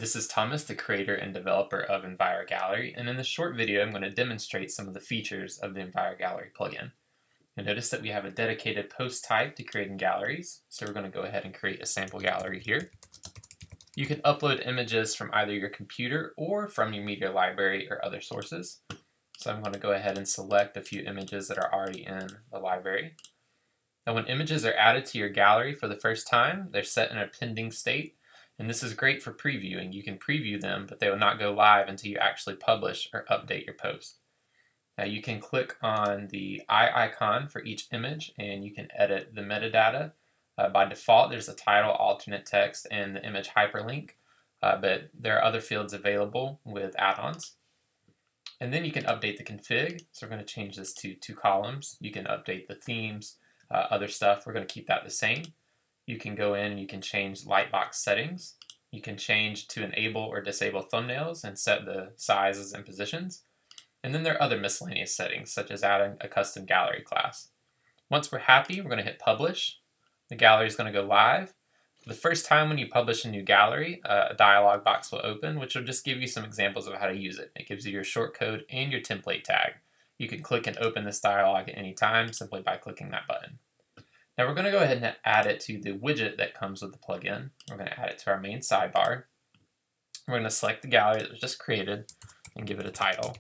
This is Thomas, the creator and developer of Enviro Gallery, and in this short video I'm going to demonstrate some of the features of the Enviro Gallery plugin. You'll notice that we have a dedicated post type to creating galleries, so we're going to go ahead and create a sample gallery here. You can upload images from either your computer or from your media library or other sources. So I'm going to go ahead and select a few images that are already in the library. Now when images are added to your gallery for the first time, they're set in a pending state. And this is great for previewing. You can preview them, but they will not go live until you actually publish or update your post. Now you can click on the eye icon for each image and you can edit the metadata. By default, there's a title, alternate text, and the image hyperlink, but there are other fields available with add-ons. And then you can update the config. So we're going to change this to 2 columns. You can update the themes, other stuff. We're going to keep that the same. You can go in and you can change lightbox settings. You can change to enable or disable thumbnails and set the sizes and positions. And then there are other miscellaneous settings, such as adding a custom gallery class. Once we're happy, we're going to hit publish. The gallery is going to go live. The first time when you publish a new gallery, a dialog box will open, which will just give you some examples of how to use it. It gives you your shortcode and your template tag. You can click and open this dialog at any time simply by clicking that button. Now we're going to go ahead and add it to the widget that comes with the plugin. We're going to add it to our main sidebar. We're going to select the gallery that was just created and give it a title.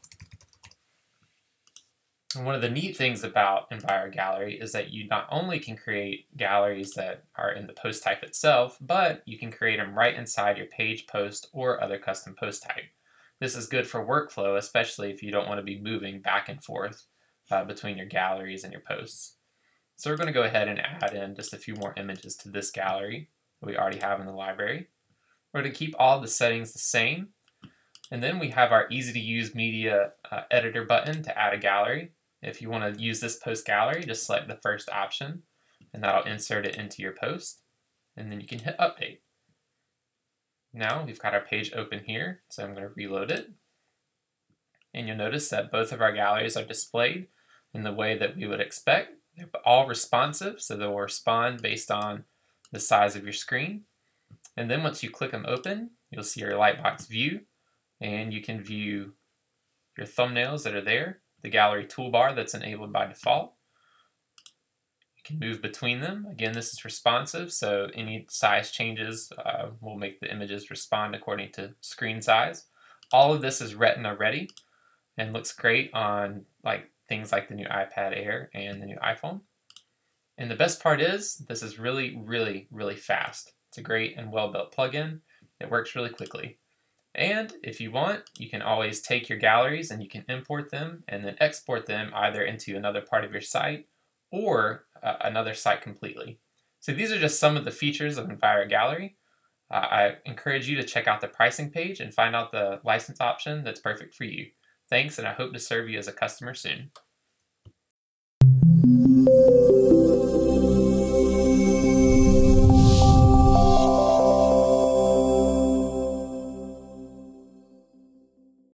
And one of the neat things about Enviro Gallery is that you not only can create galleries that are in the post type itself, but you can create them right inside your page post or other custom post type. This is good for workflow, especially if you don't want to be moving back and forth between your galleries and your posts. So we're going to go ahead and add in just a few more images to this gallery that we already have in the library. We're going to keep all the settings the same. And then we have our easy to use media editor button to add a gallery. If you want to use this post gallery, just select the first option and that'll insert it into your post. And then you can hit update. Now we've got our page open here, so I'm going to reload it. And you'll notice that both of our galleries are displayed in the way that we would expect. They're all responsive, so they will respond based on the size of your screen. And then once you click them open, you'll see your lightbox view, and you can view your thumbnails that are there, the gallery toolbar that's enabled by default. You can move between them. Again, this is responsive, so any size changes will make the images respond according to screen size. All of this is Retina ready and looks great on things like the new iPad Air and the new iPhone. And the best part is, this is really, really, really fast. It's a great and well-built plugin. It works really quickly. And if you want, you can always take your galleries and you can import them and then export them either into another part of your site or another site completely. So these are just some of the features of Enviro Gallery. I encourage you to check out the pricing page and find out the license option that's perfect for you. Thanks, and I hope to serve you as a customer soon.